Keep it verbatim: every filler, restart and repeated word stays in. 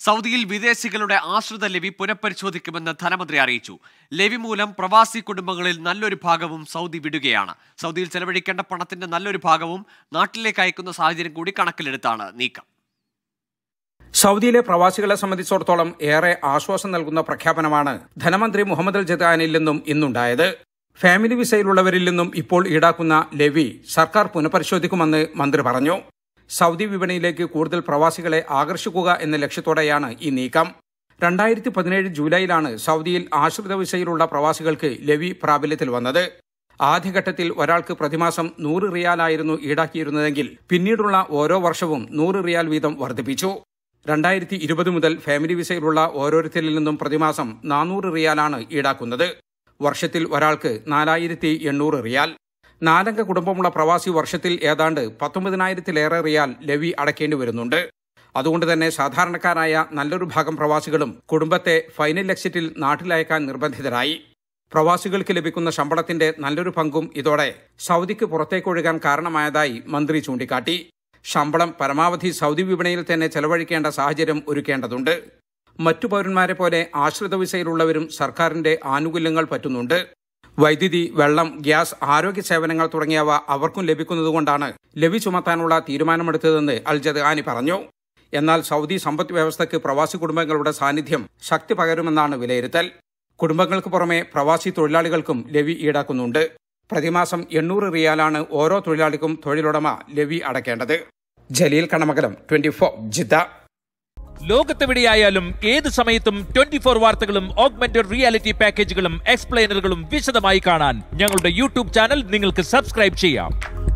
സൗദിയിൽ വിദേശികളുടെ ആശ്രിത ലെവി പുനഃപരിശോധിക്കുമെന്ന് ധനമന്ത്രി അറിയിച്ചു. ലെവി മൂലം പ്രവാസി കുടുംബങ്ങളിൽ നല്ലൊരു ഭാഗവും സൗദി വിടുകയാണ്. സൗദിയിൽ ചെലവഴിക്കേണ്ട പണത്തിന്റെ നല്ലൊരു ഭാഗവും നാട്ടിലേക്ക് അയക്കുന്ന സാഹചര്യം കൂടി കണക്കിലെടുത്താണ് നീക്കം. സൗദിയിലെ പ്രവാസികളെ സംബന്ധിച്ചിടത്തോളം ഏറെ ആശ്വാസം നൽകുന്ന പ്രഖ്യാപനമാണ് ധനമന്ത്രി മുഹമ്മദ് അൽ ജദാനിൽ നിന്നും ഇന്നുണ്ടായത്. ഫാമിലി വിസയിലുള്ളവരിൽ നിന്നും ഇപ്പോൾ ഈടാക്കുന്ന ലെവി സർക്കാർ പുനഃപരിശോധിക്കുമെന്ന് മന്ത്രി പറഞ്ഞു. സൗദി വിപണിയിലേക്ക് കൂടുതൽ പ്രവാസികളെ ആകർഷിക്കുക എന്ന ലക്ഷ്യത്തോടെയാണ് ഈ നീക്കം. രണ്ടായിരത്തി പതിനേഴ് ജൂലൈയിലാണ് സൗദിയിൽ ആശ്രിത വിസയിലുള്ള പ്രവാസികൾക്ക് ലെവി പ്രാബല്യത്തിൽ വന്നത്. ആദ്യഘട്ടത്തിൽ ഒരാൾക്ക് പ്രതിമാസം നൂറ് റിയാലായിരുന്നു ഈടാക്കിയിരുന്നതെങ്കിൽ പിന്നീടുള്ള ഓരോ വർഷവും നൂറ് റിയാൽ വീതം വർദ്ധിപ്പിച്ചു. രണ്ടായിരത്തി ഇരുപത് മുതൽ ഫാമിലി വിസയിലുള്ള ഓരോരുത്തരിൽ നിന്നും പ്രതിമാസം നാനൂറ് റിയാലാണ് ഈടാക്കുന്നത്. വർഷത്തിൽ ഒരാൾക്ക് നാലായിരത്തി എണ്ണൂറ് റിയാൽ. നാലംഗ കുടുംബമുള്ള പ്രവാസി വർഷത്തിൽ ഏതാണ്ട് പത്തൊമ്പതിനായിരത്തിലേറെ റിയാൽ ലെവി അടയ്ക്കേണ്ടി വരുന്നുണ്ട്. അതുകൊണ്ട് തന്നെ സാധാരണക്കാരായ നല്ലൊരു ഭാഗം പ്രവാസികളും കുടുംബത്തെ ഫൈനൽ എക്സിറ്റിൽ നാട്ടിലയക്കാൻ നിർബന്ധിതരായി. പ്രവാസികൾക്ക് ലഭിക്കുന്ന ശമ്പളത്തിന്റെ നല്ലൊരു പങ്കും ഇതോടെ സൗദിക്ക് പുറത്തേക്കൊഴുകാൻ കാരണമായതായി മന്ത്രി ചൂണ്ടിക്കാട്ടി. ശമ്പളം പരമാവധി സൗദി വിപണിയിൽ തന്നെ ചെലവഴിക്കേണ്ട സാഹചര്യം ഒരുക്കേണ്ടതുണ്ട്. മറ്റു പൗരന്മാരെ പോലെ ആശ്രിത വിസയിലുള്ളവരും സർക്കാരിന്റെ ആനുകൂല്യങ്ങൾ പറ്റുന്നുണ്ട്. വൈദ്യുതി, വെള്ളം, ഗ്യാസ്, ആരോഗ്യ സേവനങ്ങൾ തുടങ്ങിയവ അവർക്കും ലഭിക്കുന്നതുകൊണ്ടാണ് ലെവി ചുമത്താനുള്ള തീരുമാനമെടുത്തതെന്ന് അൽ ജദാനി പറഞ്ഞു. എന്നാൽ സൗദി സമ്പദ് വ്യവസ്ഥയ്ക്ക് പ്രവാസി കുടുംബങ്ങളുടെ സാന്നിധ്യം ശക്തി പകരുമെന്നാണ് വിലയിരുത്തൽ. കുടുംബങ്ങൾക്ക് പുറമെ പ്രവാസി തൊഴിലാളികൾക്കും ലെവി ഈടാക്കുന്നുണ്ട്. പ്രതിമാസം എണ്ണൂറ് റിയാലാണ് ഓരോ തൊഴിലാളിക്കും തൊഴിലുടമ ലെവി അടയ്ക്കേണ്ടത്. Jaleel Kanamakalam, twenty four, Jeddah. ലോകത്തെവിടെയായാലും ഏത് സമയത്തും ട്വന്റി ഫോർ വാർത്തകളും ഓഗ്മെന്റഡ് റിയാലിറ്റി പാക്കേജുകളും എക്സ്പ്ലെയിനറുകളും വിശദമായി കാണാൻ ഞങ്ങളുടെ യൂട്യൂബ് ചാനൽ നിങ്ങൾക്ക് സബ്സ്ക്രൈബ് ചെയ്യാം.